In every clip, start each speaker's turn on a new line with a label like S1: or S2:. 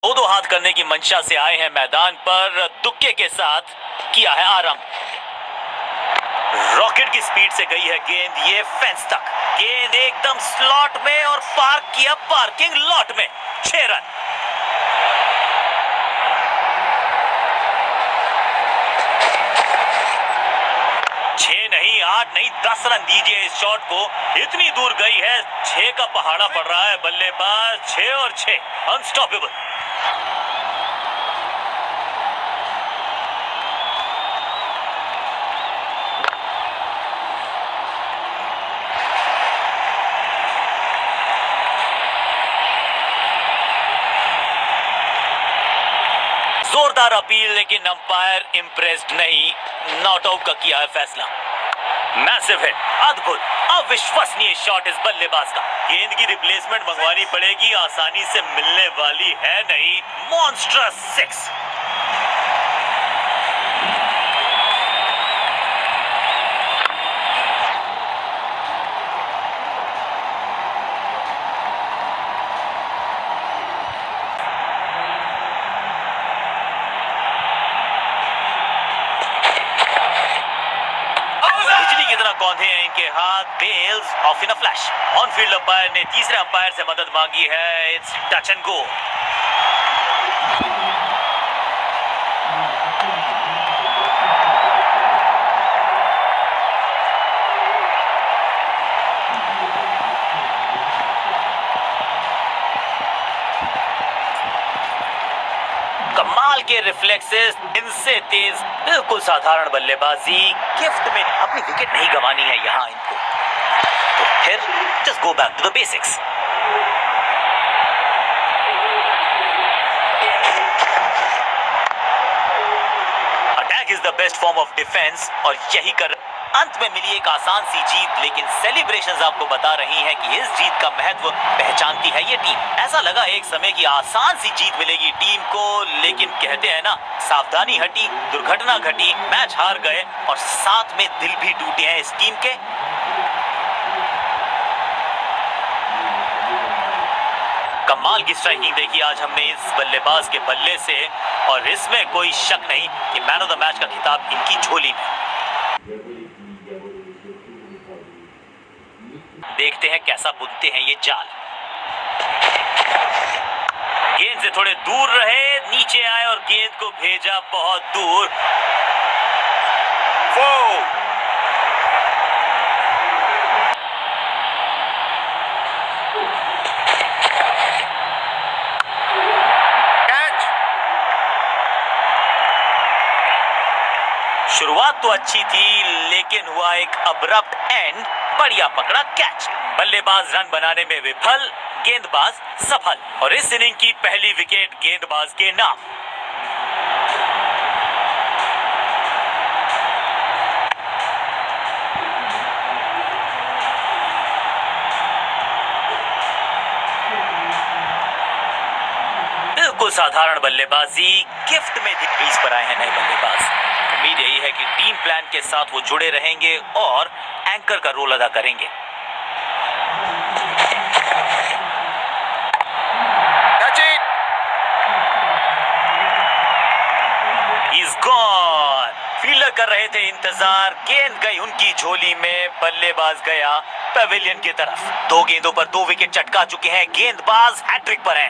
S1: दो दो हाथ करने की मंशा से आए हैं मैदान पर, तुक्के के साथ किया है आरंभ। रॉकेट की स्पीड से गई है गेंद ये फेंस तक। गेंद एकदम स्लॉट में और पार्क किया पार्किंग लॉट में। 6 रन। छह नहीं, 8 नहीं, 10 रन दीजिए इस शॉट को। इतनी दूर गई है, 6 का पहाड़ा पड़ रहा है बल्लेबाज। 6 और 6 अनस्टॉपेबल। जोरदार अपील, लेकिन अंपायर इंप्रेस्ड नहीं। नॉट आउट का किया है फैसला। मैसिव हिट, अद्भुत, अविश्वसनीय शॉट इस बल्लेबाज का। गेंद की रिप्लेसमेंट मंगवानी पड़ेगी, आसानी से मिलने वाली है नहीं। मॉन्स्ट्रस 6। कितना कौंधे हैं इनके हाथ। Bails off in a flash. On field umpire ने तीसरे अंपायर से मदद मांगी है। It's touch and go. कमाल के रिफ्लेक्सेस, इनसे तेज बिल्कुल साधारण बल्लेबाजी। गिफ्ट में अपनी विकेट नहीं गंवानी है यहां इनको, तो फिर just go back to the basics. Attack is the best form of defence और यही कर। अंत में मिली एक आसान सी जीत, लेकिन सेलिब्रेशंस आपको बता रही हैं कि इस जीत का महत्व पहचानती है ये टीम। ऐसा लगा एक समय कि आसान सी जीत मिलेगी टीम को, लेकिन कहते हैं ना, सावधानी हटी, दुर्घटना घटी, मैच हार गए और साथ में दिल भी टूटे हैं इस टीम के। कमाल की स्ट्राइकिंग देखी आज हमने इस बल्लेबाज के बल्ले से, और इसमें कोई शक नहीं कि मैन ऑफ द मैच का खिताब इनकी झोली में। देखते हैं कैसा बुनते हैं ये जाल। गेंद से थोड़े दूर रहे, नीचे आए और गेंद को भेजा बहुत दूर। कैच। शुरुआत तो अच्छी थी, लेकिन हुआ एक अब्रप्ट एंड। बढ़िया पकड़ा कैच। बल्लेबाज रन बनाने में विफल, गेंदबाज सफल, और इस इनिंग की पहली विकेट गेंदबाज के नाम। बिल्कुल साधारण बल्लेबाजी। गिफ्ट में क्रीज पर आए हैं नए बल्लेबाज। उम्मीद यही है कि टीम प्लान के साथ वो जुड़े रहेंगे और एंकर का रोल अदा करेंगे। He's gone. फील्डर कर रहे थे इंतजार, गेंद गई उनकी झोली में, बल्लेबाज गया पवेलियन की तरफ। 2 गेंदों पर 2 विकेट चटका चुके हैं, गेंदबाज हैट्रिक पर हैं।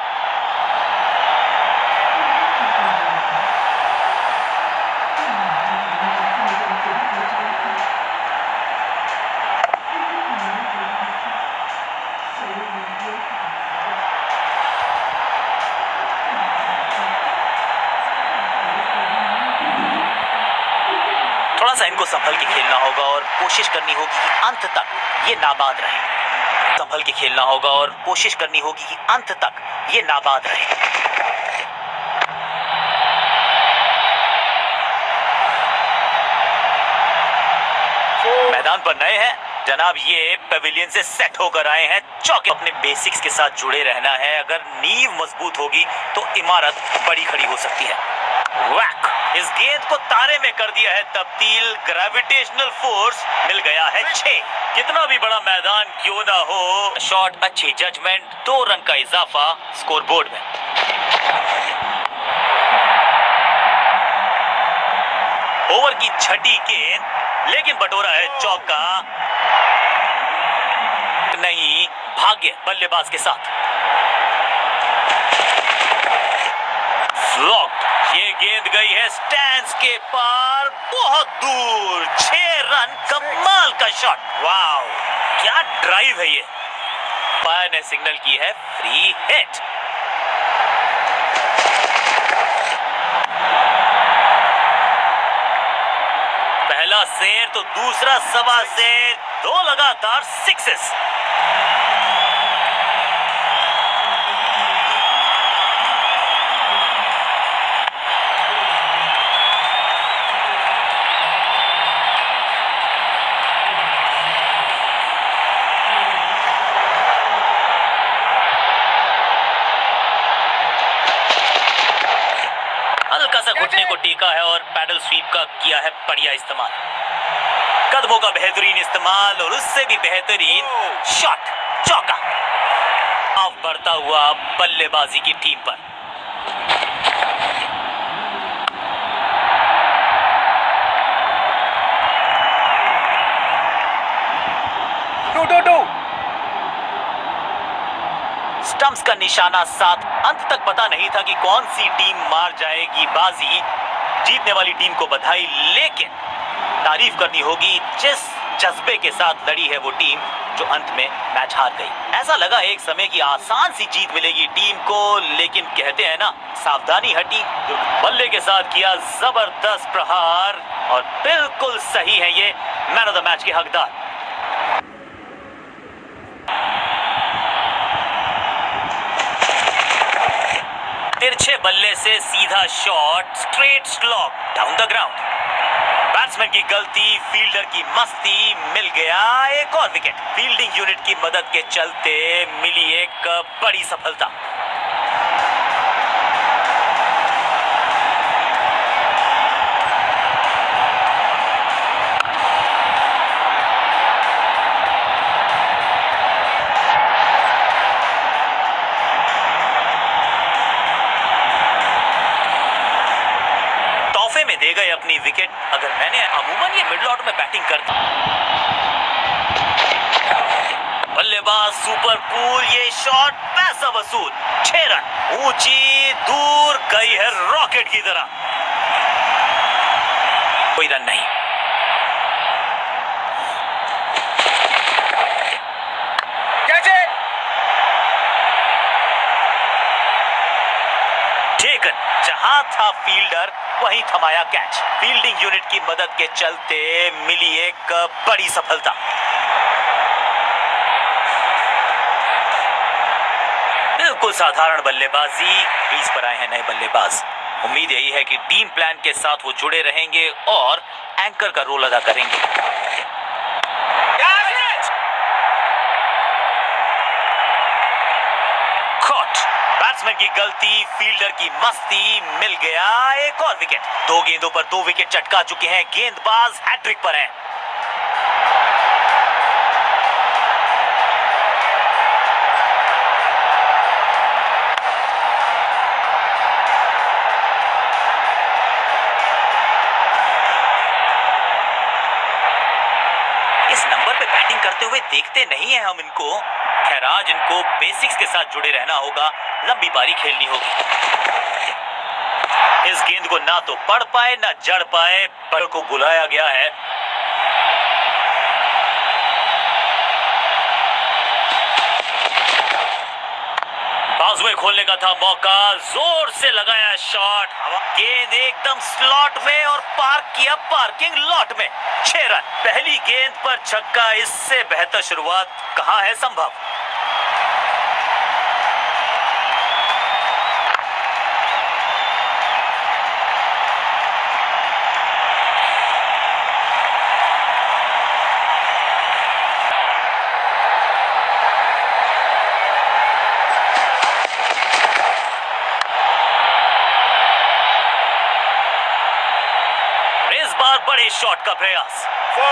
S1: थोड़ा सा इनको संभल के खेलना होगा और कोशिश करनी होगी कि अंत तक ये नाबाद रहे। संभल के खेलना होगा और कोशिश करनी होगी कि अंत तक ये नाबाद रहे। मैदान पर नए हैं जनाब, ये पवेलियन से सेट होकर आए हैं। चौके अपने बेसिक्स के साथ जुड़े रहना है। अगर नींव मजबूत होगी तो इमारत बड़ी खड़ी हो सकती है। वैक। इस गेंद को तारे में कर दिया है तब्दील। ग्रेविटेशनल फोर्स मिल गया है 6। कितना भी बड़ा मैदान क्यों ना हो, शॉट अच्छी जजमेंट, 2 रन का इजाफा स्कोरबोर्ड में। छठी गेंद, लेकिन बटोरा है चौका। नहीं, भाग्य बल्लेबाज के साथ। फ्लॉक्ड। ये गेंद गई है स्टैंड्स के पार, बहुत दूर। 6 रन, कमाल का शॉट। वाओ, क्या ड्राइव है ये। अंपायर ने सिग्नल की है फ्री हिट। पहला शेर तो दूसरा सवा शेर, 2 लगातार सिक्सेस। हल्का सा घुटने को टीका है और पैडल स्वीप का किया है बढ़िया इस्तेमाल। कदमों का बेहतरीन इस्तेमाल और उससे भी बेहतरीन शॉट, चौका। अब बढ़ता हुआ बल्लेबाजी की टीम पर। स्टंप्स का निशाना 7। अंत तक पता नहीं था कि कौन सी टीम मार जाएगी बाजी। जीतने वाली टीम को बधाई, लेकिन तारीफ करनी होगी जिस जज्बे के साथ लड़ी है वो टीम जो अंत में मैच हार गई। ऐसा लगा एक समय कि आसान सी जीत मिलेगी टीम को, लेकिन कहते हैं ना, सावधानी हटी। बल्ले के साथ किया जबरदस्त प्रहार और बिल्कुल सही है ये मैन ऑफ द मैच के हकदार। तिरछे बल्ले से सीधा shot, straight slog down the ground. Batsman की गलती, फील्डर की मस्ती, मिल गया एक और विकेट। फील्डिंग यूनिट की मदद के चलते मिली एक बड़ी सफलता। में दे गए अपनी विकेट। अगर मैंने अमूमन ये मिडिल ऑर्डर में बैटिंग करता, बल्लेबाज सुपर कूल, ये शॉट पैसा वसूल। 6 रन, ऊंची दूर गई है रॉकेट की तरह। कोई रन नहीं। टेकन, जहां था फील्डर वहीं थमाया कैच। फील्डिंग यूनिट की मदद के चलते मिली एक बड़ी सफलता। बिल्कुल साधारण बल्लेबाजी, क्रीज पर आए हैं नए बल्लेबाज। उम्मीद यही है कि टीम प्लान के साथ वो जुड़े रहेंगे और एंकर का रोल अदा करेंगे। बैट्समैन की गलती, फील्डर की मस्ती, मिल गया एक और विकेट। 2 गेंदों पर 2 विकेट चटका चुके हैं गेंदबाज, हैट्रिक पर हैं। इस नंबर पे बैटिंग करते हुए देखते नहीं है हम इनको। खैर, आज इनको बेसिक्स के साथ जुड़े रहना होगा, लंबी पारी खेलनी होगी। इस गेंद को ना तो पढ़ पाए ना जड़ पाए, पर को बुलाया गया है। बाजुएं खोलने का था मौका, जोर से लगाया शॉट। गेंद एकदम स्लॉट में और पार्क किया पार्किंग लॉट में। 6 रन। पहली गेंद पर छक्का, इससे बेहतर शुरुआत कहां है संभव। बड़े शॉट का प्रयास।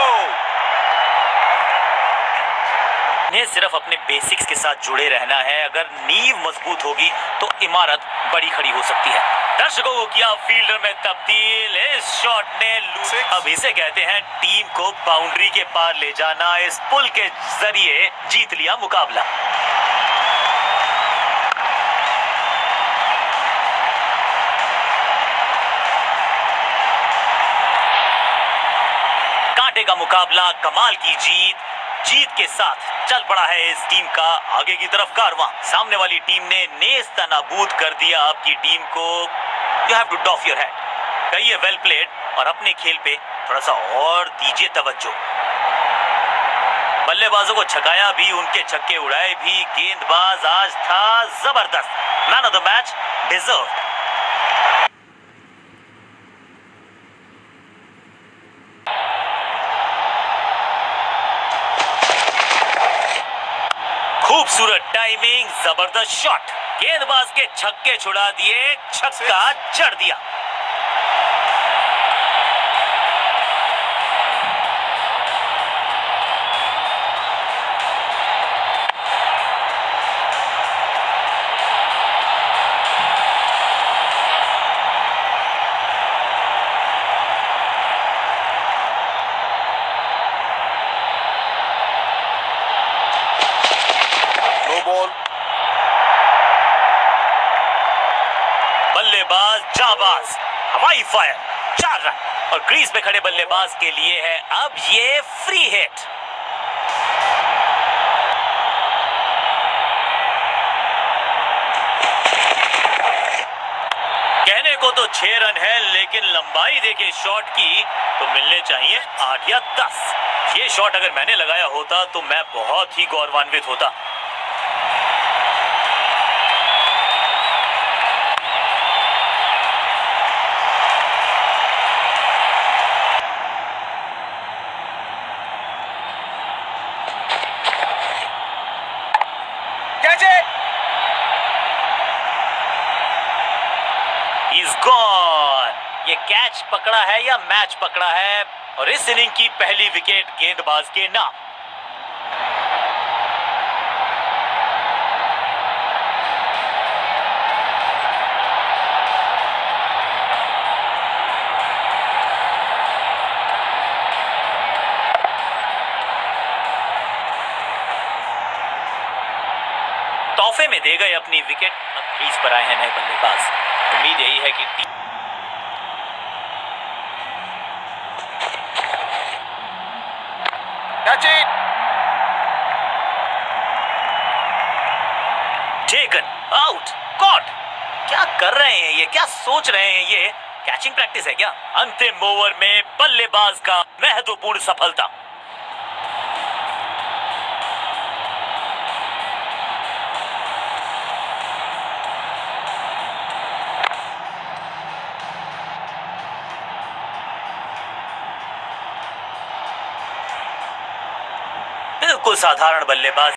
S1: इन्हें सिर्फ अपने बेसिक्स के साथ जुड़े रहना है। अगर नींव मजबूत होगी तो इमारत बड़ी खड़ी हो सकती है। दर्शकों को किया फील्डर में तब्दील। इस शॉट ने अब इसे कहते हैं टीम को बाउंड्री के पार ले जाना। इस पुल के जरिए जीत लिया मुकाबला। कांटे का मुकाबला, कमाल की जीत के साथ चल पड़ा है इस टीम का आगे की तरफ कारवां। सामने वाली टीम ने नेस्त नाबूद कर दिया आपकी टीम को। You have to doff your head. कहिए वेल प्लेड और अपने खेल पे थोड़ा सा और दीजिए तवज्जो। बल्लेबाजों को छकाया भी, उनके छक्के उड़ाए भी। गेंदबाज आज था जबरदस्त। Man of the match deserved. खूबसूरत टाइमिंग, जबरदस्त शॉट। गेंदबाज के छक्के छुड़ा दिए, छक्का जड़ दिया। बल्लेबाज जाबाज, हवाई फायर, 4 रन। और क्रीज पे खड़े बल्लेबाज के लिए है अब ये फ्री हिट। कहने को तो 6 रन है, लेकिन लंबाई देखे शॉट की तो मिलने चाहिए 8 या 10। ये शॉट अगर मैंने लगाया होता तो मैं बहुत ही गौरवान्वित होता। He's gone। ये कैच पकड़ा है या मैच पकड़ा है, और इस इनिंग की पहली विकेट गेंदबाज के नाम। तोहफे में दे गए अपनी विकेट। अब क्रीज पर आए हैं नए बल्लेबाज। उम्मीद यही है कि टेकन आउट, कॉट। क्या कर रहे हैं ये, क्या सोच रहे हैं ये? कैचिंग प्रैक्टिस है क्या? अंतिम ओवर में बल्लेबाज का महत्वपूर्ण सफलता। बिल्कुल साधारण बल्लेबाज।